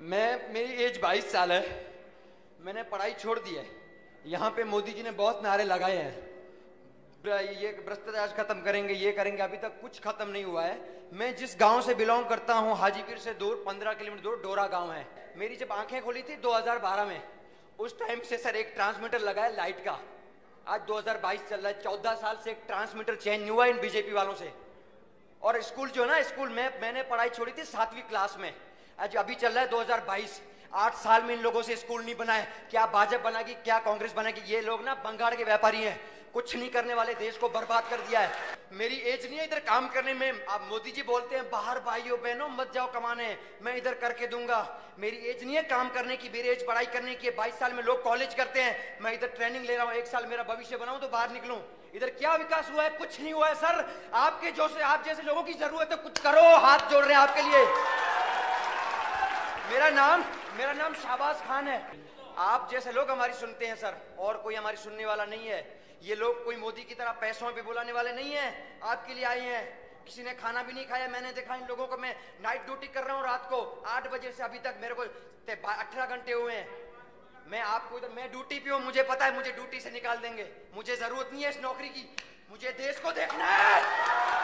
मेरी एज 22 साल है। मैंने पढ़ाई छोड़ दी है। यहाँ पे मोदी जी ने बहुत नारे लगाए हैं, ये भ्रष्टाचार खत्म करेंगे, ये करेंगे, अभी तक कुछ खत्म नहीं हुआ है। मैं जिस गांव से बिलोंग करता हूँ, हाजीपुर से दूर 15 किलोमीटर दूर डोरा गांव है। मेरी जब आंखें खोली थी 2012 में, उस टाइम से सर एक ट्रांसमीटर लगा है लाइट का। आज 2022 चल रहा है, 14 साल से एक ट्रांसमीटर चेंज नहीं हुआ इन बीजेपी वालों से। और स्कूल जो है ना, स्कूल में मैंने पढ़ाई छोड़ी थी 7वीं क्लास में, आज अभी चल रहा है 2022। 8 साल में इन लोगों से स्कूल नहीं बना है। क्या भाजपा बनाएगी, क्या कांग्रेस बनाएगी? ये लोग ना बंगाड़ के व्यापारी हैं, कुछ नहीं करने वाले, देश को बर्बाद कर दिया है। मेरी एज नहीं है इधर काम करने में। अब मोदी जी बोलते हैं बाहर भाइयों बहनों मत जाओ कमाने, मैं इधर करके दूंगा। मेरी एज नहीं है काम करने की, मेरी एज पढ़ाई करने की है। 22 साल में लोग कॉलेज करते हैं, मैं इधर ट्रेनिंग ले रहा हूँ। 1 साल मेरा भविष्य बनाऊं तो बाहर निकलूं। इधर क्या विकास हुआ है? कुछ नहीं हुआ है सर। आपके आप जैसे लोगों की जरूरत है, कुछ करो। हाथ जोड़ रहे हैं आपके लिए। मेरा नाम शाहबाज खान है। आप जैसे लोग हमारी सुनते हैं सर, और कोई हमारी सुनने वाला नहीं है। ये लोग कोई मोदी की तरह पैसों पे बुलाने वाले नहीं है। आपके लिए आए हैं। किसी ने खाना भी नहीं खाया। मैंने देखा इन लोगों को, मैं नाइट ड्यूटी कर रहा हूँ, रात को 8 बजे से अभी तक मेरे को 18 घंटे हुए हैं। मैं ड्यूटी पे हूँ, मुझे पता है मुझे ड्यूटी से निकाल देंगे। मुझे जरूरत नहीं है इस नौकरी की, मुझे देश को देखना है।